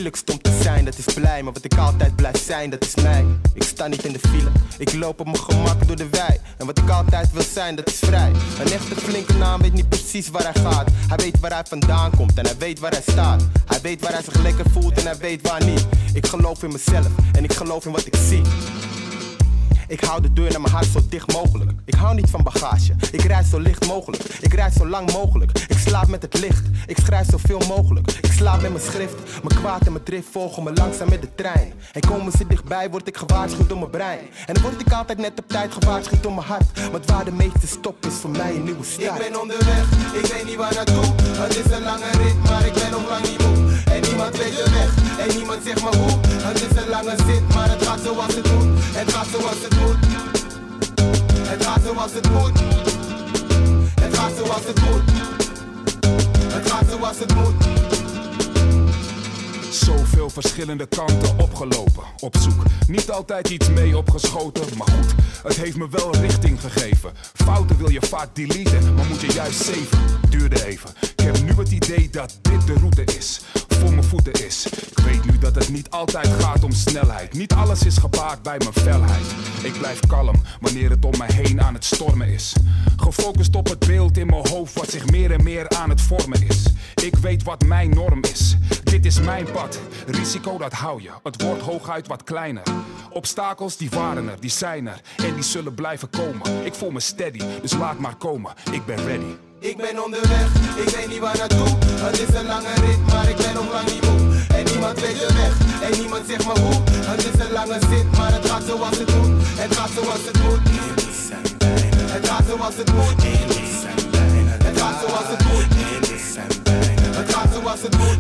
moeilijkst om te zijn, dat is blij. Maar wat ik altijd blijf zijn, dat is mij. Ik sta niet in de file, ik loop op mijn gemak door de wei. En wat ik altijd wil zijn, dat is vrij. Een echte flinke naam weet niet precies waar hij gaat. Hij weet waar hij vandaan komt en hij weet waar hij staat. Hij weet waar hij zich lekker voelt en hij weet waar niet. Ik geloof in mezelf en ik geloof in wat ik zie. Ik hou de deur naar mijn hart zo dicht mogelijk. Ik hou niet van bagage, ik rijd zo licht mogelijk. Ik rijd zo lang mogelijk, ik slaap met het licht. Ik schrijf zoveel mogelijk, ik slaap met mijn schrift. Mijn kwaad en mijn drift volgen me langzaam met de trein. En komen ze dichtbij, word ik gewaarschuwd door mijn brein. En dan word ik altijd net op tijd gewaarschuwd door mijn hart. Want waar de meeste stop is voor mij een nieuwe start. Ik ben onderweg, ik weet niet waar naartoe. Het is een lange rit, maar ik ben nog lang niet moe. En niemand weet de weg, en niemand zegt me hoe. Het is een lange zit, maar het gaat zoals het moet. Het gaat zoals het moet. Het gaat zoals het moet. Het gaat zoals het moet. Het gaat zoals het moet. Zoveel verschillende kanten opgelopen, op zoek. Niet altijd iets mee opgeschoten, maar goed, het heeft me wel richting gegeven. Fouten wil je vaak deleten, maar moet je juist saven. Duurde even, ik heb nu het idee dat dit de route is, voor mijn voeten is. Ik weet nu dat het niet altijd gaat om snelheid. Niet alles is gebaat bij mijn felheid. Ik blijf kalm wanneer het om mij heen aan het stormen is. Gefocust op het beeld in mijn hoofd wat zich meer en meer aan het vormen is. Ik weet wat mijn norm is, dit is mijn pad. Risico dat hou je, het wordt hooguit wat kleiner. Obstakels die waren er, die zijn er en die zullen blijven komen. Ik voel me steady, dus laat maar komen, ik ben ready. Ik ben onderweg, ik weet niet waar naartoe. Het is een lange rit, maar ik ben nog lang niet moe. En niemand weet de weg, en niemand zegt me hoe. Het is een lange zit, maar het gaat zoals het moet. Het gaat zoals het moet. Het gaat zoals het moet. Het gaat zoals het moet. Het gaat zoals het moet.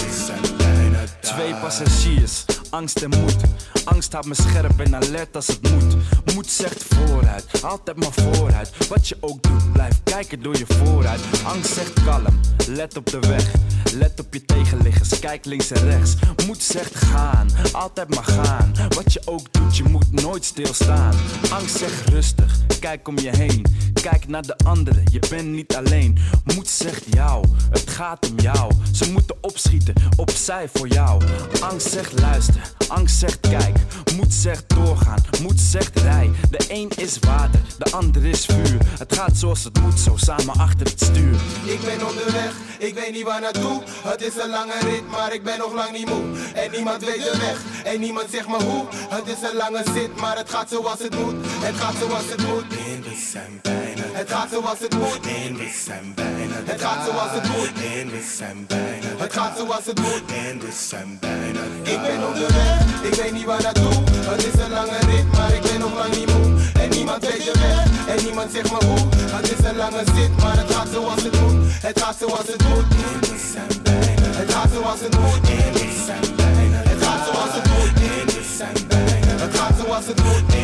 Twee passagiers, angst en moed. Angst houdt me scherp en alert als het moet. Moed zegt vooruit, altijd maar vooruit. Wat je ook doet, blijf kijken door je vooruit. Angst zegt kalm, let op de weg. Let op je tegenliggers, kijk links en rechts. Moed zegt gaan, altijd maar gaan. Wat je ook doet, je moet nooit stilstaan. Angst zegt rustig, kijk om je heen. Kijk naar de anderen, je bent niet alleen. Moed zegt jou, het gaat om jou. Ze moeten opschieten, opzij voor jou. Angst zegt luister, angst zegt kijk. Moed zegt doorgaan, moed zegt rij. De een is water, de ander is vuur. Het gaat zoals het moet, zo samen achter het stuur. Ik ben onderweg, ik weet niet waar naartoe. Het is een lange rit, maar ik ben nog lang niet moe. En niemand weet de weg, en niemand zegt me hoe. Het is een lange zit, maar het gaat zoals het moet. Het gaat zoals het moet. En we zijn bijna. Het gaat zoals het moet. En we zijn bijna. Het gaat zoals het moet. En we zijn bijna. Het gaat zoals het moet. En we zijn bijna. Ik ben onderweg, ik weet niet waar naartoe. Het is een lange rit, maar ik ben nog lang niet moe. En niemand weet de weg, en niemand zegt me hoe. Het is een lange zit, maar het gaat zoals het moet. Het gaat zoals het moet. En we zijn bijna. Het gaat zoals het moet. En we zijn bijna. Het gaat zoals het moet. En we zijn bijna. Het gaat zoals het moet.